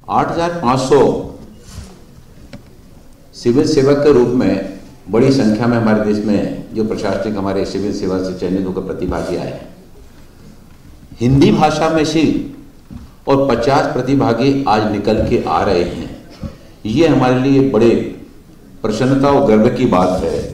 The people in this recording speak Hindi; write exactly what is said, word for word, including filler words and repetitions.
आठ हजार पाँच सौ सिविल सेवक के रूप में बड़ी संख्या में हमारे देश में जो प्रशासनिक हमारे सिविल सेवा से चयनित होकर प्रतिभागी आए हैं, हिंदी भाषा में से और पचास प्रतिभागी आज निकल के आ रहे हैं। ये हमारे लिए बड़े प्रसन्नता और गर्व की बात है